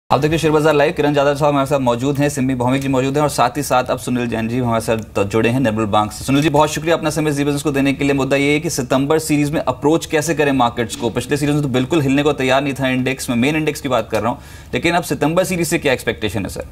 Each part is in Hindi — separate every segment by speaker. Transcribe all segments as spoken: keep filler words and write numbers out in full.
Speaker 1: आप देखिए शेयर बाजार लाइव। किरण यादव साहब हमारे साथ मौजूद हैं, सिम्मी भौमिक जी मौजूद हैं और साथ ही साथ अब सुनील जैन जी हमारे साथ जुड़े हैं निर्मल बैंक से। सुनील जी बहुत शुक्रिया अपना समय ज़ी बिजनेस को देने के लिए। मुद्दा ये है कि सितंबर सीरीज में अप्रोच कैसे करें मार्केट्स को। पिछले सीरीज में तो बिल्कुल हिलने को तैयार नहीं था इंडेक्स में, मेन इंडेक्स की बात कर रहा हूँ, लेकिन अब सितंबर सीरीज से क्या एक्सपेक्टेशन है सर?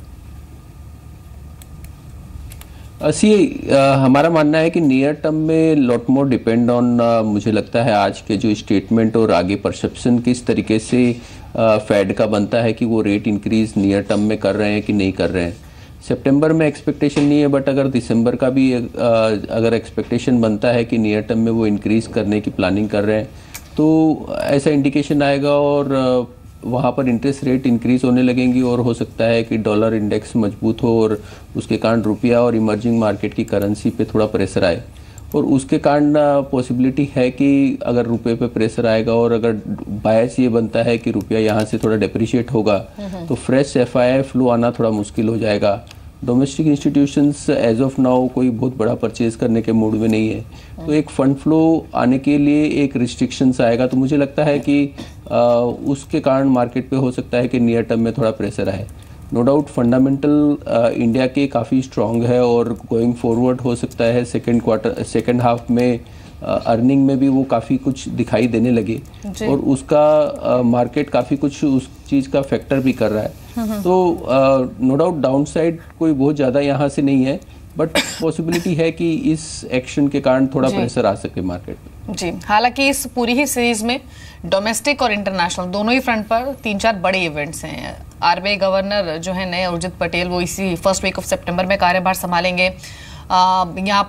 Speaker 2: सी हमारा मानना है कि नियर टर्म में लॉट मोर डिपेंड ऑन, मुझे लगता है आज के जो स्टेटमेंट और आगे परसेप्शन किस तरीके से फेड का बनता है कि वो रेट इंक्रीज नियर टर्म में कर रहे हैं कि नहीं कर रहे हैं। सितंबर में एक्सपेक्टेशन नहीं है, बट अगर दिसंबर का भी आ, अगर एक्सपेक्टेशन बनता है कि नियर टर्म में वो इंक्रीज करने की प्लानिंग कर रहे हैं तो ऐसा इंडिकेशन आएगा और वहाँ पर इंटरेस्ट रेट इंक्रीज होने लगेंगी और हो सकता है कि डॉलर इंडेक्स मजबूत हो और उसके कारण रुपया और इमर्जिंग मार्केट की करेंसी पे थोड़ा प्रेशर आए। और उसके कारण पॉसिबिलिटी है कि अगर रुपये पे प्रेशर आएगा और अगर बायस ये बनता है कि रुपया यहाँ से थोड़ा डेप्रिशिएट होगा तो fresh F I I flow आना थोड़ा मुश्किल हो जाएगा। Domestic institutions as of now कोई बहुत बड़ा परचेज करने के मूड में नहीं है, तो एक फंड फ्लो आने के लिए एक रिस्ट्रिक्शंस आएगा। तो मुझे लगता है कि आ, उसके कारण मार्केट पे हो सकता है कि नियर टर्म में थोड़ा प्रेशर आए। नो डाउट फंडामेंटल इंडिया के काफ़ी स्ट्रॉन्ग है और गोइंग फॉरवर्ड हो सकता है सेकेंड क्वार्टर सेकेंड हाफ में अर्निंग uh, में भी वो काफ़ी कुछ दिखाई देने लगे और उसका मार्केट uh, काफ़ी कुछ उस चीज़ का फैक्टर भी कर रहा है। तो नो डाउट डाउन साइड कोई बहुत ज़्यादा यहाँ से नहीं है, बट पॉसिबिलिटी है कि इस एक्शन के कारण थोड़ा प्रेशर आ सके मार्केट में।
Speaker 3: जी, हालांकि इस पूरी ही सीरीज में डोमेस्टिक और इंटरनेशनल दोनों ही फ्रंट पर तीन चार बड़े इवेंट्स हैं। आरबीआई गवर्नर जो है नए उर्जित पटेल, वो इसी फर्स्ट वीक ऑफ सितंबर में कार्यभार संभालेंगे। यहाँ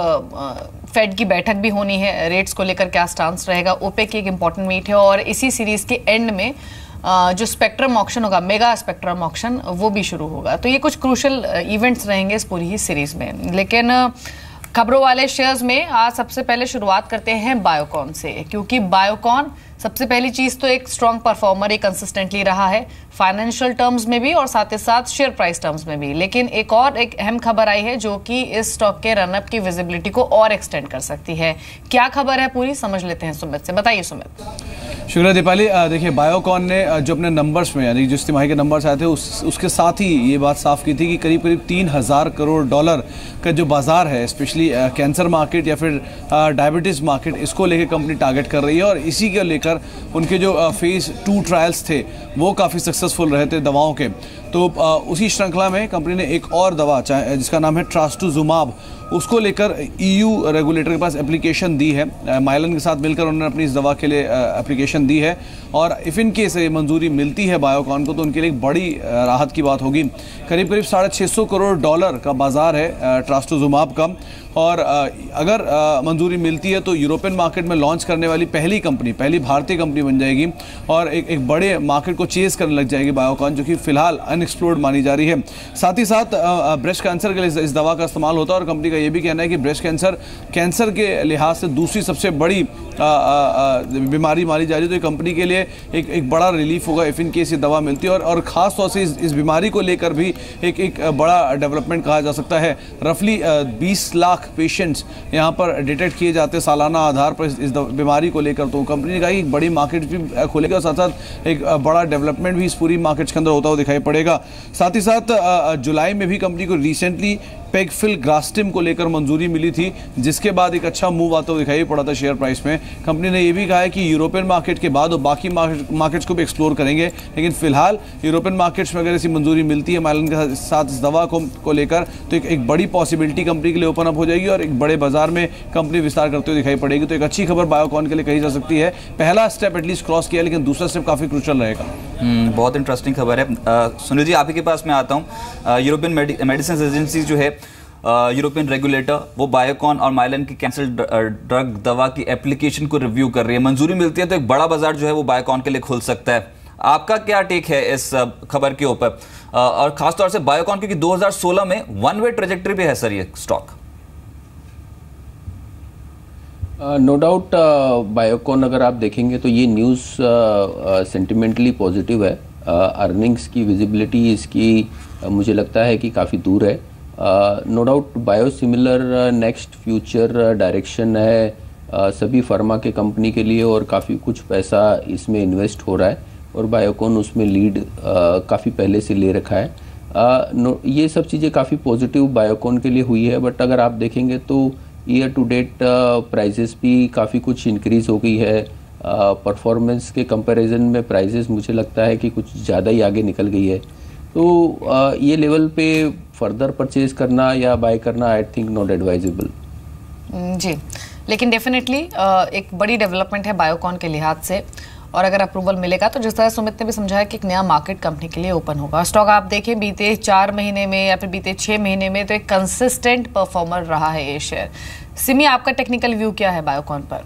Speaker 3: पर फेड की बैठक भी होनी है, रेट्स को लेकर क्या स्टांस रहेगा, ओपेक की एक इंपॉर्टेंट मीट है और इसी सीरीज के एंड में Uh, जो स्पेक्ट्रम ऑक्शन होगा, मेगा स्पेक्ट्रम ऑक्शन, वो भी शुरू होगा। तो ये कुछ क्रूशल इवेंट्स रहेंगे इस पूरी ही सीरीज में। लेकिन खबरों वाले शेयर्स में आज सबसे पहले शुरुआत करते हैं बायोकॉन से, क्योंकि बायोकॉन सबसे पहली चीज तो एक स्ट्रॉन्ग परफॉर्मर, एक कंसिस्टेंटली रहा है फाइनेंशियल टर्म्स में भी और साथ ही साथ शेयर प्राइस टर्म्स में भी। लेकिन एक और एक अहम खबर आई है जो कि इस स्टॉक के रनअप की विजिबिलिटी को और एक्सटेंड कर सकती है। क्या खबर है पूरी समझ लेते हैं सुमित से। बताइए सुमित।
Speaker 4: शुक्रिया दीपाली। देखिए बायोकॉन ने जो अपने नंबर्स में, यानी जिस तिमाही के नंबर्स आए थे उस उसके साथ ही ये बात साफ की थी कि करीब करीब तीन हज़ार करोड़ डॉलर का जो बाजार है, स्पेशली कैंसर मार्केट या फिर डायबिटीज़ मार्केट, इसको लेकर कंपनी टारगेट कर रही है। और इसी के लेकर उनके जो फेज़ टू ट्रायल्स थे वो काफ़ी सक्सेसफुल रहे थे दवाओं के। तो उसी श्रृंखला में कंपनी ने एक और दवा जिसका नाम है ट्रास्टुजुमाब, उसको लेकर ईयू रेगुलेटर के पास एप्लीकेशन दी है। माइलन के साथ मिलकर उन्होंने अपनी इस दवा के लिए एप्लीकेशन दी है और इफ इन केस मंजूरी मिलती है बायोकॉन को तो उनके लिए एक बड़ी राहत की बात होगी। करीब करीब साढ़े छः सौ करोड़ डॉलर का बाजार है ट्रास्टुजुमाब का, और अगर मंजूरी मिलती है तो यूरोपियन मार्केट में लॉन्च करने वाली पहली कंपनी, पहली भारतीय कंपनी बन जाएगी और एक एक बड़े मार्केट को चेज करने लग जाएगी बायोकॉन, जो कि फिलहाल अनएक्सप्लोर्ड मानी जा रही है। साथ ही साथ ब्रेस्ट कैंसर के लिए इस दवा का इस्तेमाल होता है और कंपनी का ये भी कहना है कि ब्रेस्ट कैंसर कैंसर के लिहाज से दूसरी सबसे बड़ी बीमारी मानी जा रही है। तो कंपनी के लिए एक एक बड़ा रिलीफ होगा इफ इन केस ये दवा मिलती है और, और ख़ास तौर से इस, इस बीमारी को लेकर भी एक एक बड़ा डेवलपमेंट कहा जा सकता है। रफली बीस लाख पेशेंट्स यहाँ पर डिटेक्ट किए जाते हैं सालाना आधार पर इस, इस बीमारी को लेकर। तो कंपनी ने कहा कि एक बड़ी मार्केट भी खोलेगा और साथ साथ एक बड़ा डेवलपमेंट भी इस पूरी मार्केट्स के अंदर होता हुआ दिखाई पड़ेगा। साथ ही साथ जुलाई में भी कंपनी को रिसेंटली पेगफिल ग्रास्टिम को लेकर मंजूरी मिली थी, जिसके बाद एक अच्छा मूव आता हुआ दिखाई पड़ा था शेयर प्राइस में। कंपनी ने यह भी कहा है कि यूरोपियन मार्केट के बाद वो बाकी मार्केट्स को भी एक्सप्लोर करेंगे, लेकिन फिलहाल यूरोपियन मार्केट्स में अगर ऐसी मंजूरी मिलती है माइलन के साथ इस दवा को, को लेकर तो एक, एक बड़ी पॉसिबिलिटी कंपनी के लिए ओपन अप हो जाएगी और एक बड़े बाजार में कंपनी विस्तार करते हुए दिखाई पड़ेगी। तो एक अच्छी खबर बायोकॉन के लिए कही जा सकती है। पहला स्टेप एटलीस्ट क्रॉस किया, लेकिन दूसरा स्टेप काफी क्रूशियल रहेगा।
Speaker 1: बहुत इंटरेस्टिंग खबर है। सुनील जी आप ही के पास मैं आता हूँ। यूरोपियन मेडिसिन एजेंसी जो है, यूरोपियन रेगुलेटर, वो बायोकॉन और माइलन की कैंसर ड्रग दवा की एप्लीकेशन को रिव्यू कर रही है। मंजूरी मिलती है तो एक बड़ा बाजार जो है वो बायोकॉन के लिए खुल सकता है। आपका क्या टेक है इस खबर के ऊपर, और खासतौर से बायोकॉन, क्योंकि दो हज़ार सोलह में वन वे ट्रेजेक्टरी पे है सर ये स्टॉक।
Speaker 2: नो डाउट बायोकॉन अगर आप देखेंगे तो ये न्यूज़ सेंटिमेंटली पॉजिटिव है। अर्निंग्स uh, की विजिबिलिटी इसकी uh, मुझे लगता है कि काफ़ी दूर है। No doubt biosimilar next future direction है uh, सभी फार्मा के कंपनी के लिए और काफ़ी कुछ पैसा इसमें इन्वेस्ट हो रहा है। और बायोकॉन उसमें लीड काफ़ी पहले से ले रखा है। आ, नो, ये सब चीज़ें काफ़ी पॉजिटिव बायोकॉन के लिए हुई है। बट अगर आप देखेंगे तो ईयर टू डेट प्राइजेस भी काफ़ी कुछ इंक्रीज हो गई है। परफॉर्मेंस के कंपैरिजन में प्राइजेस मुझे लगता है कि कुछ ज़्यादा ही आगे निकल गई है। तो आ, ये लेवल पे फर्दर परचेज करना या बाय करना आई थिंक नॉट एडवाइजेबल।
Speaker 3: जी, लेकिन डेफिनेटली एक बड़ी डेवलपमेंट है बायोकॉन के लिहाज से, और अगर अप्रूवल मिलेगा तो जिस तरह सुमित ने भी समझाया कि एक नया मार्केट कंपनी के लिए ओपन होगा। स्टॉक आप देखें बीते चार महीने में या फिर बीते छः महीने में तो एक कंसिस्टेंट परफॉर्मर रहा है ये शेयर। सिमी, आपका टेक्निकल व्यू क्या है बायोकॉन पर?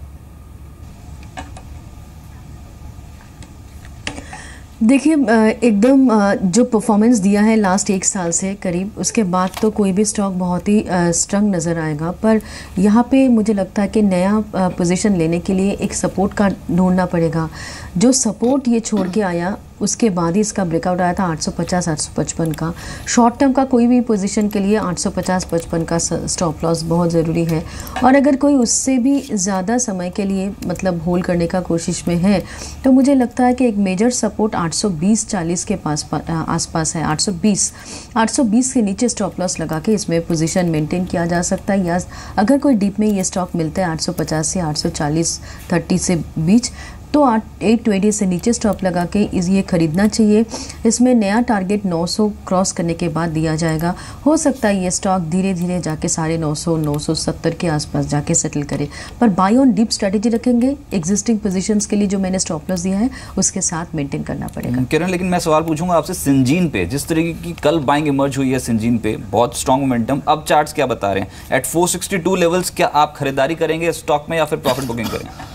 Speaker 5: देखिए, एकदम जो परफॉर्मेंस दिया है लास्ट एक साल से करीब, उसके बाद तो कोई भी स्टॉक बहुत ही स्ट्रंग नज़र आएगा। पर यहाँ पे मुझे लगता है कि नया पोजीशन लेने के लिए एक सपोर्ट का ढूंढना पड़ेगा। जो सपोर्ट ये छोड़ के आया उसके बाद ही इसका ब्रेकआउट आया था आठ सौ पचास आठ सौ पचपन का। शॉर्ट टर्म का कोई भी पोजीशन के लिए आठ सौ पचास पचपन का स्टॉप लॉस बहुत ज़रूरी है। और अगर कोई उससे भी ज़्यादा समय के लिए मतलब होल्ड करने का कोशिश में है तो मुझे लगता है कि एक मेजर सपोर्ट आठ सौ बीस चालीस के पास आसपास है। आठ सौ बीस आठ सौ बीस के नीचे स्टॉप लॉस लगा के इसमें पोजीशन मेंटेन किया जा सकता है। या अगर कोई डीप में ये स्टॉक मिलता है आठ सौ पचास से आठ सौ चालीस तीस से बीच तो आठ सौ बीस से नीचे स्टॉप लगा के इस ये खरीदना चाहिए। इसमें नया टारगेट नौ सौ क्रॉस करने के बाद दिया जाएगा। हो सकता है ये स्टॉक धीरे धीरे जाके साढ़े नौ सौ नौ सौ सत्तर के आसपास जाके सेटल करे। पर बाय ऑन डीप स्ट्रेटेजी रखेंगे। एग्जिस्टिंग पोजीशंस के लिए जो मैंने स्टॉप लॉस दिया है उसके साथ मेंटेन करना पड़ेगा।
Speaker 1: किरण, लेकिन मैं सवाल पूछूंगा आपसे सिंजीन पे, जिस तरीके की कल बाइंग इमर्ज हुई है सिंजीन पे, बहुत स्ट्रॉन्ग मोमेंटम, अब चार्ट्स क्या बता रहे हैं eight four sixty two levels? क्या आप खरीदारी करेंगे स्टॉक में या फिर प्रॉफिट बुकिंग करेंगे?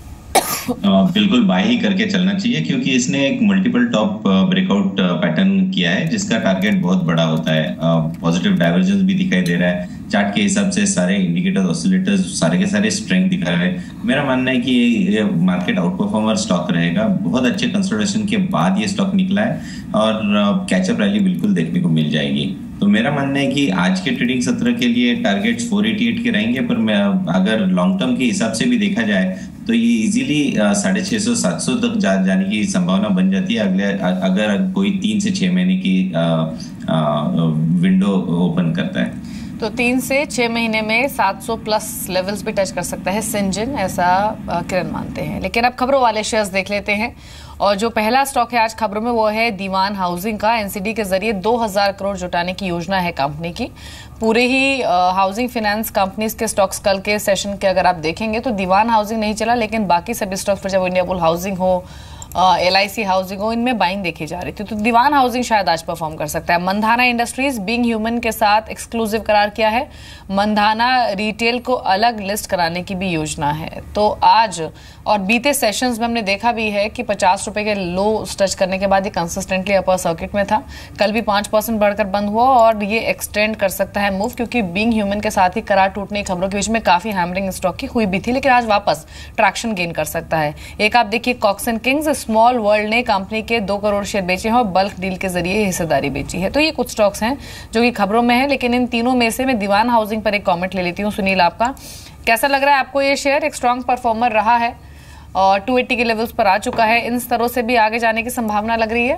Speaker 6: Uh, बिल्कुल बाय ही करके चलना चाहिए, क्योंकि इसने एक मल्टीपल टॉप ब्रेकआउट पैटर्न किया है जिसका टारगेट बहुत बड़ा होता है। पॉजिटिव uh, डाइवर्जेंस भी दिखाई दे रहा है। चार्ट के हिसाब से सारे इंडिकेटर्स, ऑसिलेटर्स सारे के सारे स्ट्रेंथ दिखा रहे हैं। मेरा मानना है कि ये मार्केट आउट परफॉर्मर स्टॉक रहेगा। बहुत अच्छे कंसिडरेशन के बाद ये स्टॉक निकला है और कैचअप रैली बिल्कुल देखने को मिल जाएगी। तो मेरा मानना है कि आज के ट्रेडिंग सत्र के लिए टारगेट्स चार सौ अट्ठासी के रहेंगे, पर मैं अगर लॉन्ग टर्म के हिसाब से भी देखा जाए तो ये इजीली साढ़े छः सौ सात सौ तक जा, जाने की संभावना बन जाती है अगले अगर कोई तीन से छः महीने की आ, आ, विंडो ओपन करता है।
Speaker 3: तो तीन से छः महीने में सात सौ प्लस लेवल्स भी टच कर सकता है सिंजन, ऐसा किरण मानते हैं। लेकिन अब खबरों वाले शेयर्स देख लेते हैं, और जो पहला स्टॉक है आज खबरों में वो है दीवान हाउसिंग का। एनसीडी के जरिए दो हज़ार करोड़ जुटाने की योजना है कंपनी की। पूरे ही हाउसिंग फाइनेंस कंपनीज के स्टॉक्स कल के सेशन के अगर आप देखेंगे तो दीवान हाउसिंग नहीं चला, लेकिन बाकी सभी स्टॉक्स पर जब इंडिया बुल हाउसिंग हो, एल आई सी हाउसिंग हो, इनमें बाइंग देखी जा रही थी। तो दीवान हाउसिंग शायद आज परफॉर्म कर सकता है। मंधाना इंडस्ट्रीज बीइंग ह्यूमन के साथ एक्सक्लूसिव करार किया है। मंधाना रिटेल को अलग लिस्ट कराने की भी योजना है। तो आज और बीते सेशंस में हमने देखा भी है कि पचास रुपए के लो टच करने के बाद ये कंसिस्टेंटली अपर सर्किट में था। कल भी पांच परसेंट बढ़कर बंद हुआ और ये एक्सटेंड कर सकता है मूव, क्योंकि बीइंग ह्यूमन के साथ ही करार टूटने की खबरों के बीच में काफी हैमरिंग स्टॉक की हुई भी थी, लेकिन आज वापस ट्रैक्शन गेन कर सकता है। एक आप देखिए कॉक्सन किंग्स स्मॉल वर्ल्ड ने कंपनी के दो करोड़ शेयर बेचे हैं और बल्क डील के जरिए हिस्सेदारी बेची है। तो ये कुछ स्टॉक्स हैं जो कि खबरों में है, लेकिन इन तीनों में से मैं दीवान हाउसिंग पर एक कमेंट ले लेती हूँ। सुनील, आपका कैसा लग रहा है? आपको ये शेयर एक स्ट्रॉन्ग परफॉर्मर रहा है और दो सौ अस्सी के लेवल्स पर आ चुका है, इन स्तरों से भी आगे जाने की संभावना लग रही है?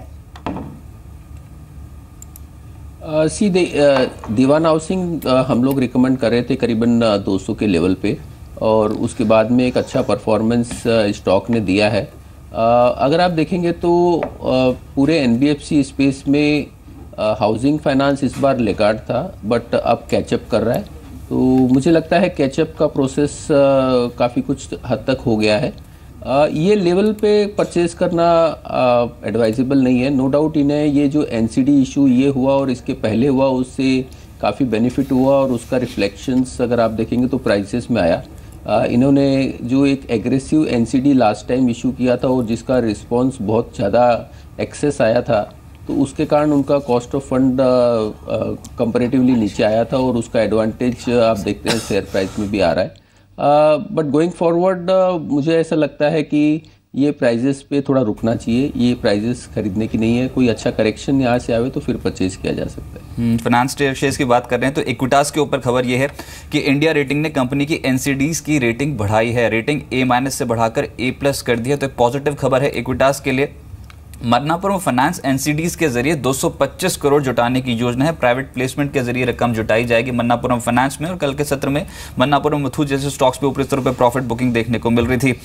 Speaker 2: uh, सी दे, uh, दीवान हाउसिंग uh, हम लोग रिकमेंड कर रहे थे करीबन uh, दो सौ के लेवल पे, और उसके बाद में एक अच्छा परफॉर्मेंस uh, स्टॉक ने दिया है। uh, अगर आप देखेंगे तो uh, पूरे एनबीएफसी स्पेस में हाउसिंग uh, फाइनेंस इस बार लेगार्ड था, बट अब कैचअप कर रहा है। तो मुझे लगता है कैचअप का प्रोसेस uh, काफ़ी कुछ हद तक हो गया है। uh, ये लेवल पे परचेज करना एडवाइजेबल uh, नहीं है। नो डाउट इन्हें ये जो एनसीडी इशू ये हुआ और इसके पहले हुआ उससे काफ़ी बेनिफिट हुआ, और उसका रिफ्लेक्शंस अगर आप देखेंगे तो प्राइसेस में आया। uh, इन्होंने जो एक aggressive NCD last time issue किया था और जिसका रिस्पॉन्स बहुत ज़्यादा एक्सेस आया था, तो उसके कारण उनका कॉस्ट ऑफ फंड कंपैरेटिवली नीचे आया था, और उसका एडवांटेज आप देखते हैं शेयर प्राइस में भी आ रहा है। बट गोइंग फॉरवर्ड मुझे ऐसा लगता है कि ये प्राइजेस पे थोड़ा रुकना चाहिए। ये प्राइजेस खरीदने की नहीं है। कोई अच्छा करेक्शन यहाँ से आवे तो फिर परचेज किया जा सकता है।
Speaker 1: फाइनेंस शेयर्स की बात कर रहे हैं तो इक्विटास के ऊपर खबर ये है कि इंडिया रेटिंग ने कंपनी की एनसीडीज की रेटिंग बढ़ाई है। रेटिंग ए माइनस से बढ़ाकर ए प्लस कर दी है, तो एक पॉजिटिव खबर है इक्विटास के लिए। मन्नापुरम फाइनेंस एनसीडीज के जरिए दो सौ पच्चीस करोड़ जुटाने की योजना है। प्राइवेट प्लेसमेंट के जरिए रकम जुटाई जाएगी मन्नापुरम फाइनेंस में। और कल के सत्र में मन्नापुरम मुथूट जैसे स्टॉक्स पे ऊपरी स्तरों पे प्रॉफिट बुकिंग देखने को मिल रही थी।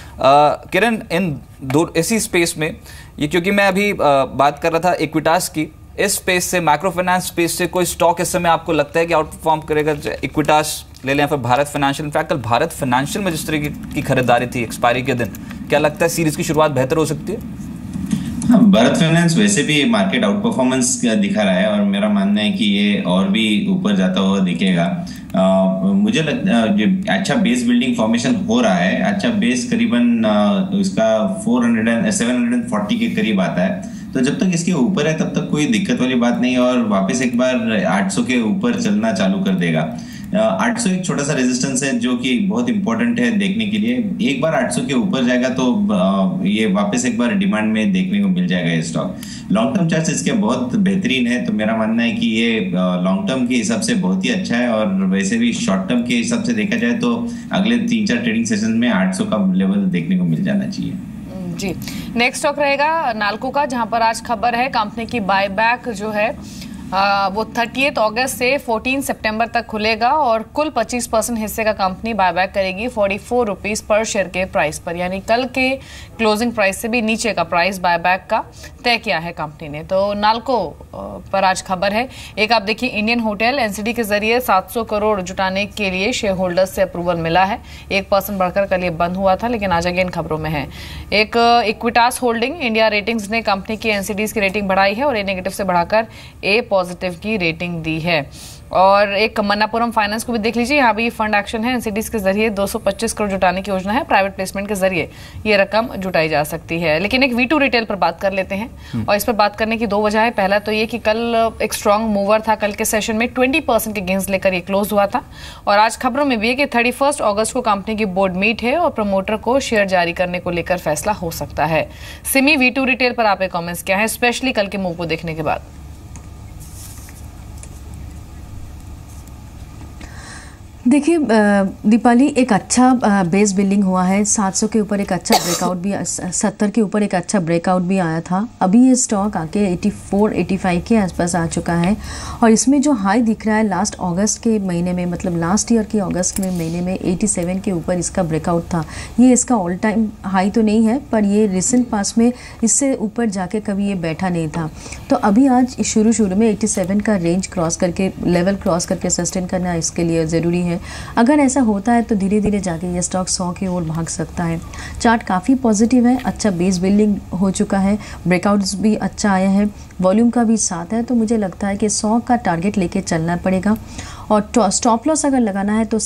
Speaker 1: किरण, इन दो इसी स्पेस में ये, क्योंकि मैं अभी आ, बात कर रहा था इक्विटास की, इस स्पेस से, माइक्रो फाइनेंस स्पेस से कोई स्टॉक इस समय आपको लगता है कि आउट परफॉर्म करेगा? इक्विटास ले लें, फिर भारत फाइनेंशियल। इनफैक्ट कल भारत फाइनेंशियल में जिस तरह की खरीदारी थी एक्सपायरी के दिन, क्या लगता है सीरीज की शुरुआत बेहतर हो सकती है?
Speaker 6: हाँ, भारत फाइनेंस वैसे भी मार्केट आउट परफॉर्मेंस दिखा रहा है और मेरा मानना है कि ये और भी ऊपर जाता हुआ दिखेगा। आ, मुझे लगता है अच्छा बेस बिल्डिंग फॉर्मेशन हो रहा है। अच्छा बेस करीबन उसका चार सौ सात सौ चालीस के करीब आता है, तो जब तक इसके ऊपर है तब तक कोई दिक्कत वाली बात नहीं है और वापस एक बार आठ सौ के ऊपर चलना चालू कर देगा। आठ सौ एक छोटा सा रेजिस्टेंस है जो कि बहुत इंपॉर्टेंट है देखने के लिए। एक बार आठ सौ के ऊपर जाएगा तो ये वापस एक बार डिमांड में देखने को मिल जाएगा ये स्टॉक। लॉन्ग टर्म चार्ट्स इसके बहुत बेहतरीन है, तो मेरा मानना है कि ये लॉन्ग टर्म के हिसाब से बहुत ही अच्छा है। और वैसे भी शॉर्ट टर्म के हिसाब से देखा जाए तो अगले तीन चार ट्रेडिंग सेशन में आठ सौ का लेवल देखने को मिल जाना चाहिए।
Speaker 3: जी, नेक्स्ट स्टॉक रहेगा नाल्को का, जहां पर आज खबर है कंपनी की बायबैक जो है आ, वो थर्टियथ अगस्त से चौदह सितंबर तक खुलेगा और कुल पच्चीस परसेंट हिस्से का कंपनी बायबैक करेगी चौवालीस रुपीस पर शेयर के प्राइस पर, यानी कल के क्लोजिंग प्राइस से भी नीचे का प्राइस बायबैक का तय किया है कंपनी ने। तो नाल्को पर आज खबर है। एक आप देखिए, इंडियन होटल एनसीडी के जरिए सात सौ करोड़ जुटाने के लिए शेयर होल्डर्स से अप्रूवल मिला है। एक परसेंट बढ़कर कल ये बंद हुआ था, लेकिन आज अगेन खबरों में है। एक इक्विटास होल्डिंग इंडिया रेटिंग्स ने कंपनी की एनसीडीज की रेटिंग बढ़ाई है और ए नेगेटिव से बढ़ाकर ए पॉजिटिव की रेटिंग दी है। और एक मन्नापुरम फाइनेंस को भी देख लीजिए, यहाँ भी फंड एक्शन है। एनसीडीज के जरिए दो सौ पच्चीस करोड़ जुटाने की योजना है। प्राइवेट प्लेसमेंट के जरिए ये रकम जुटाई जा सकती है। लेकिन एक वी टू रिटेल पर बात कर लेते हैं और इस पर बात करने की दो वजह है। पहला तो ये कि कल एक स्ट्रांग मूवर था, कल के सेशन में बीस परसेंट के गेंस लेकर ये क्लोज हुआ था। और आज खबरों में भी है कि इकतीस अगस्त को कंपनी की बोर्ड मीट है और प्रमोटर को शेयर जारी करने को लेकर फैसला हो सकता है। सिमी वी टू रिटेल पर आपके कॉमेंट्स क्या है, स्पेशली कल के मूव को देखने के बाद?
Speaker 5: देखिए दीपाली, एक अच्छा बेस बिल्डिंग हुआ है। सात सौ के ऊपर एक अच्छा ब्रेकआउट भी, सत्तर के ऊपर एक अच्छा ब्रेकआउट भी आया था। अभी ये स्टॉक आके चौरासी पचासी के आसपास आ चुका है और इसमें जो हाई दिख रहा है लास्ट अगस्त के महीने में, मतलब लास्ट ईयर के अगस्त में महीने में सत्तासी के ऊपर इसका ब्रेकआउट था। ये इसका ऑल टाइम हाई तो नहीं है, पर ये रिसेंट पास में इससे ऊपर जाके कभी ये बैठा नहीं था। तो अभी आज शुरू शुरू में सत्तासी का रेंज क्रॉस करके, लेवल क्रॉस करके सस्टेन करना इसके लिए ज़रूरी है। अगर ऐसा होता है तो धीरे धीरे जाके ये स्टॉक सौ की ओर भाग सकता है। चार्ट काफ़ी पॉजिटिव है, अच्छा बेस बिल्डिंग हो चुका है, ब्रेकआउट्स भी अच्छा आया है, वॉल्यूम का भी साथ है। तो मुझे लगता है कि सौ का टारगेट लेके चलना पड़ेगा। और स्टॉप लॉस अगर लगाना है तो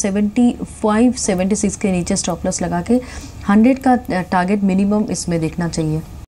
Speaker 5: पचहत्तर, छिहत्तर के नीचे स्टॉप लॉस लगा के सौ का टारगेट मिनिमम इसमें देखना चाहिए।